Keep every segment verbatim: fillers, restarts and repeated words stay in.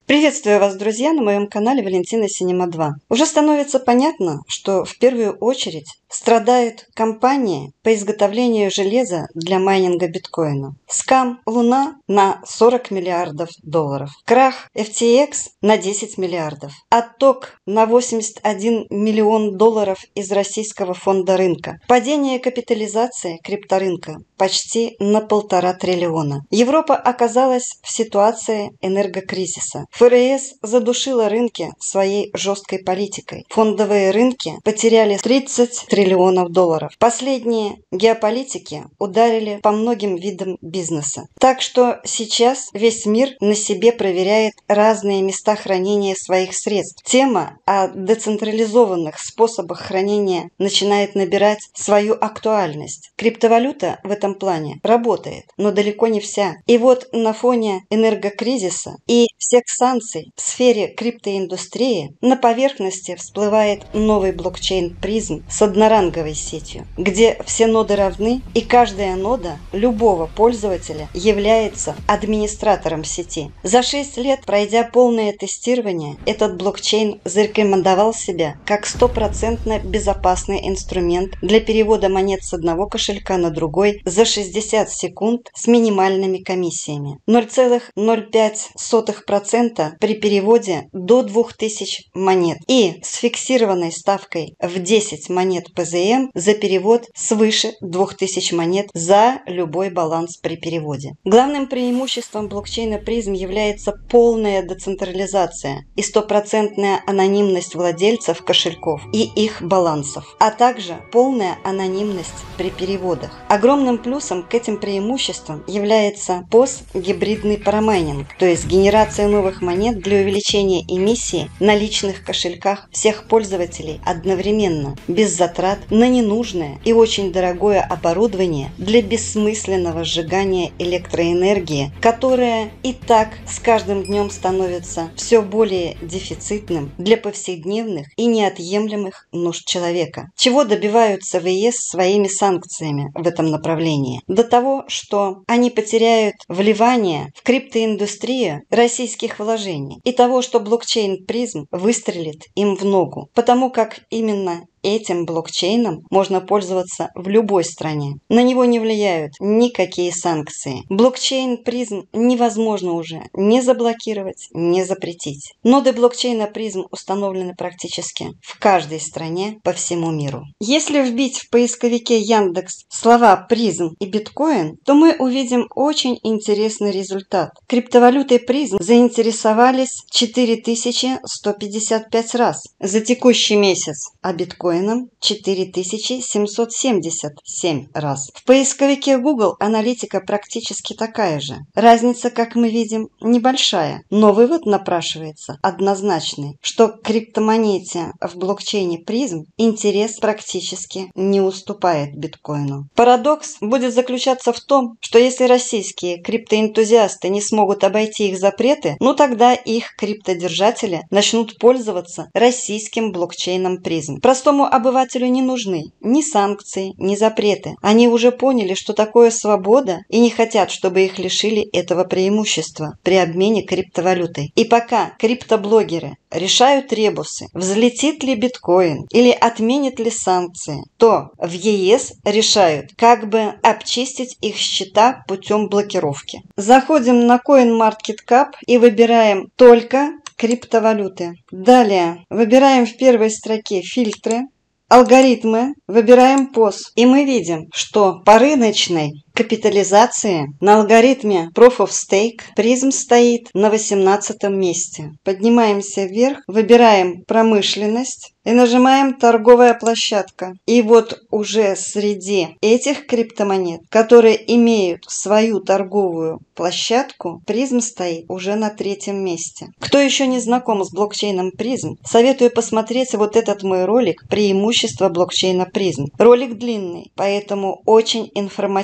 Приветствую вас, друзья, на моем канале Валентина Синема два. Уже становится понятно, что в первую очередь страдают компании по изготовлению железа для майнинга биткоина. Скам Луна на сорок миллиардов долларов. Крах эф ти экс на десять миллиардов. Отток на восемьдесят один миллион долларов из российского фонда рынка. Падение капитализации крипторынка почти на полтора триллиона. Европа оказалась в ситуации энергокризиса. эф эр эс задушила рынки своей жесткой политикой. Фондовые рынки потеряли тридцать триллионов долларов. Последние геополитики ударили по многим видам бизнеса. Так что сейчас весь мир на себе проверяет разные места хранения своих средств. Тема о децентрализованных способах хранения начинает набирать свою актуальность. Криптовалюта в этом плане работает, но далеко не вся. И вот на фоне энергокризиса и всех санкций в сфере криптоиндустрии на поверхности всплывает новый блокчейн призм с одноранговой сетью, где все ноды равны и каждая нода любого пользователя является администратором сети. За шесть лет, пройдя полное тестирование, этот блокчейн зарекомендовал себя как стопроцентно безопасный инструмент для перевода монет с одного кошелька на другой за шестьдесят секунд с минимальными комиссиями. ноль целых ноль пять сотых процента при переводе до двух тысяч монет и с фиксированной ставкой в десять монет пэ зэ эм за перевод свыше двух тысяч монет за любой баланс при переводе. Главным преимуществом блокчейна призм является полная децентрализация и стопроцентная анонимность владельцев кошельков и их балансов, а также полная анонимность при переводах. Огромным плюсом к этим преимуществам является постгибридный парамайнинг, то есть генерация новых монет для увеличения эмиссии на личных кошельках всех пользователей одновременно, без затрат на ненужное и очень дорогое оборудование для бессмысленного сжигания электроэнергии, которая и так с каждым днем становится все более дефицитным для повседневных и неотъемлемых нужд человека. Чего добиваются вэ эс своими санкциями в этом направлении? До того, что они потеряют вливание в криптоиндустрию российских вложений и того, что блокчейн призм выстрелит им в ногу, потому как именно этим блокчейном можно пользоваться в любой стране. На него не влияют никакие санкции. Блокчейн призм невозможно уже не заблокировать, не запретить. Ноды блокчейна призм установлены практически в каждой стране по всему миру. Если вбить в поисковике Яндекс слова призм и биткоин, то мы увидим очень интересный результат. Криптовалютой призм заинтересовались четыре тысячи сто пятьдесят пять раз за текущий месяц, а биткоин четыре тысячи семьсот семьдесят семь раз. В поисковике Google аналитика практически такая же. Разница, как мы видим, небольшая, но вывод напрашивается однозначный, что к криптомонете в блокчейне призм интерес практически не уступает биткоину. Парадокс будет заключаться в том, что если российские криптоэнтузиасты не смогут обойти их запреты, ну тогда их криптодержатели начнут пользоваться российским блокчейном призм. Простому обывателю не нужны ни санкции, ни запреты. Они уже поняли, что такое свобода, и не хотят, чтобы их лишили этого преимущества при обмене криптовалютой. И пока криптоблогеры решают ребусы, взлетит ли биткоин или отменят ли санкции, то в е эс решают, как бы обчистить их счета путем блокировки. Заходим на CoinMarketCap и выбираем только криптовалюты. Далее выбираем в первой строке фильтры, алгоритмы, выбираем пос, и мы видим, что по рыночной капитализации на алгоритме Proof of Stake призм стоит на восемнадцатом месте. Поднимаемся вверх, выбираем промышленность и нажимаем торговая площадка. И вот уже среди этих криптомонет, которые имеют свою торговую площадку, призм стоит уже на третьем месте. Кто еще не знаком с блокчейном призм, советую посмотреть вот этот мой ролик «Преимущества блокчейна призм». Ролик длинный, поэтому очень информативный.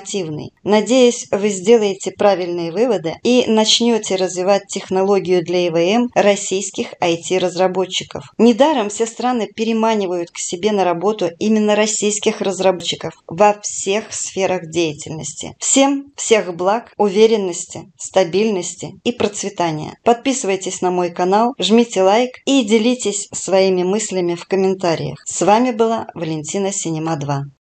Вселенной. Надеюсь, вы сделаете правильные выводы и начнете развивать технологию для ИВМ российских ай ти-разработчиков. Недаром все страны переманивают к себе на работу именно российских разработчиков во всех сферах деятельности. Всем всех благ, уверенности, стабильности и процветания. Подписывайтесь на мой канал, жмите лайк и делитесь своими мыслями в комментариях. С вами была Валентина Синема два.